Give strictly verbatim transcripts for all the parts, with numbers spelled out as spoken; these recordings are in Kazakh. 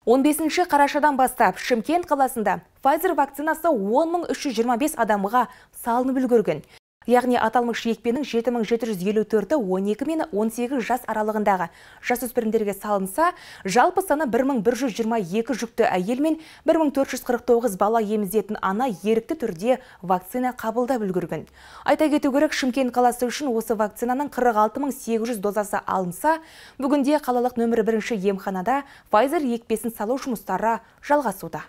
он бесінші қарашадан бастап Шымкент қаласында Pfizer вакцинасы он мың үш жүз жиырма бес адамға салынып үлгерген. Яғни аталмыш екпенің жеті мың жеті жүз елу төрті он екі мен он сегіз жас аралығындағы жасөспірімдерге салынса, жалпы саны бір мың бір жүз жиырма екі жүкті әйел мен бір мың төрт жүз қырық тоғыз бала емізетін ана ерікті түрде вакцина қабылдап үлгерген. Айта кету керек, Шымкент қаласы үшін осы вакцинаның қырық алты мың сегіз жүз дозасы алынса, бүгінде қалалық нөмірі бірінші емханада Pfizer екпесін салу жұмыстары жалғасуда.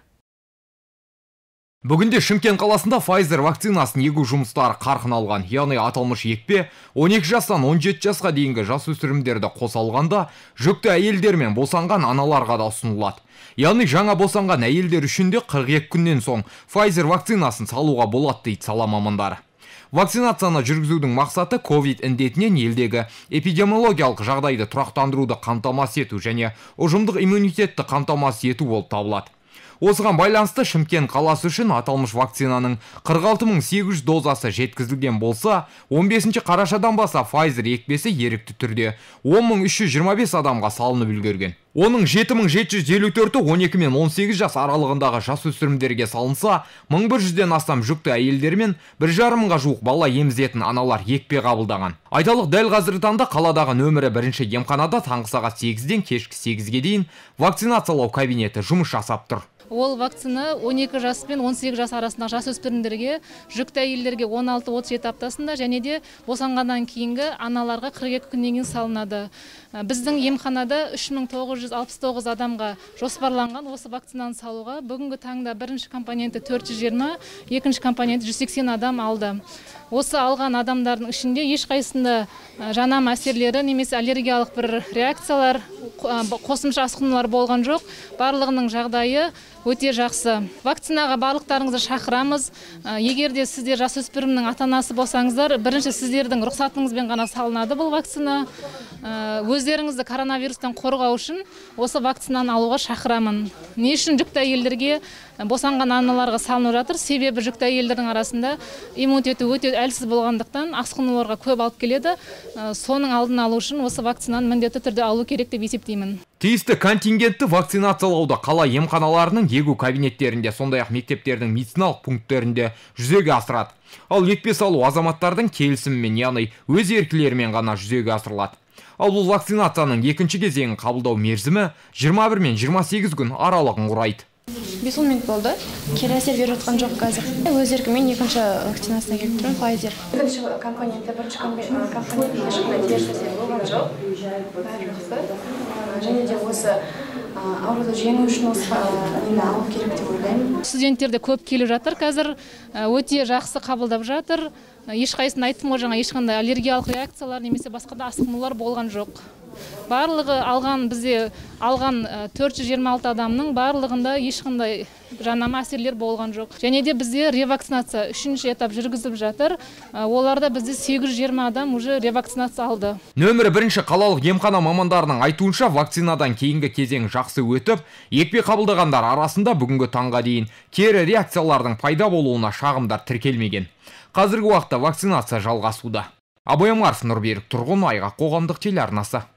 Бүгінде Шымкент қаласында Pfizer вакцинасын егу жұмыстары қарқын алған. Яғни аталмыш екпе он екі жастан он жеті жасқа дейінгі жасөспірімдерді қоса алғанда жүкті әйелдер мен босанған аналарға да ұсынылады. Яғни жаңа босанған әйелдер үшін де қырық екі күннен соң Pfizer вакцинасын салуға болады дейді сала мамандары. Вакцинацияны жүргізудің мақсаты ковид індетінен елдегі эпидемиологиялық жағдайды тұрақтандыруды қамтамасыз ету және ұжымдық иммунитетті қамтамасыз ету болып табылады. Осыған байланысты Шымкент қаласы үшін аталмыш вакцинаның қырық алты мың сегіз жүз дозасы жеткізілген болса, он бесінші қарашадан бастап Pfizer екпесі ерікті түрде он мың үш жүз жиырма бес адамға салынып үлгерген. Оның жеті мың жеті жүз елу төрті он екі мен он сегіз жас аралығындағы жасөспірімдерге салынса, мың бір жүзден астам жүкті әйелдер мен бір жарым мыңға жуық бала емізетін аналар екпе қабылдаған. Айталық, дәл қазіргі таңда қаладағы нөмірі бірінші емханада таңғы сағат сегізден кешкі сегізге дейін вакцинациялау кабинеті жұмыс жасап тұр. Ол вакцина он екі жас пен он сегіз жас арасындағы жасөспірімдерге, жүкті әйелдерге он алты отыз жеті аптасында және де босанғаннан кейінгі аналарға қырық екі күннен кейін салынады. Біздің емханада үш мың тоғыз жүз алпыс тоғыз адамға жоспарланған осы вакцинаны салуға. Бүгінгі таңда бірінші компоненті төрт жүз жиырма, екінші компоненті жүз сексен адам алды. Осы алған адамдардың ішінде ешқайсында жанама әсерлері немесе аллергиялық бір реакциялар, қосымша асқынулар болған жоқ. Барлығының жағдайы өте жақсы. Вакцинаға барлықтарыңызды шақырамыз. Егер де сіздер жасөспірімнің ата-анасы болсаңыздар, бірінші сіздердің рұқсатыңызбен ғана салынады бұл вакцина. Өздеріңізді коронавирустан қорғау үшін осы вакцинаны алуға шақырамын. Не үшін жүкті әйелдерге, босанған аналарға салынып жатыр? Себебі жүкті әйелдердің арасында иммунитеті өте әлсіз болғандықтан асқынуларға көп алып келеді. Соның алдын алу үшін осы вакцинаны міндетті түрде алу керек деп есептеймін. Тиісті контингентті вакцинациялауды қала емханаларының егу кабинеттерінде, сондай-ақ мектептердің медициналық пункттерінде жүзеге асырады. Ал екпе салу азаматтардың келісімімен, яғни өз еркілерімен ғана жүзеге асырылады. Ал бұл вакцинацияның екінші кезеңін қабылдау мерзімі жиырма бір мен жиырма сегіз күн аралығын құрайды. бес он минут болды. Кері әсер беріп жатқан жоқ қазір. Өз еркіммен екінші вакцинасына келіп тұрмын, Pfizer. Екінші компонентті, бірінші компонентті ешқандай теріс әсер болған жоқ. Бәрі жақсы. Және де осы ауруды жеңу үшін осы нені алу керек деп ойлаймын. Студенттер де көп келіп жатыр қазір, өте жақсы қабылдап жатыр. Ешқайсысын айттым ғой, жаңа ешқандай аллергиялық реакциялар немесе басқа да асқынулар болған жоқ. Барлығы алған, бізде алған төрт жүз жиырма алты адамның барлығында ешқандай жанама әсерлер болған жоқ. Және де бізде ревакцинация үшінші этап жүргізіліп жатыр. Оларда бізде сегіз жүз жиырма адам уже ревакцинация алды. Нөмірі бірінші қалалық емхана мамандарының айтуынша, вакцинадан кейінгі кезең жақсы өтіп, екпе қабылдағандар арасында бүгінгі таңға дейін кері реакциялардың пайда болуына шағымдар тіркелмеген. Қазіргі уақытта вакцинация жалғасуда. Абай Омаров, Нұрберік Тұрғын, Айғақ қоғамдық телеарнасы.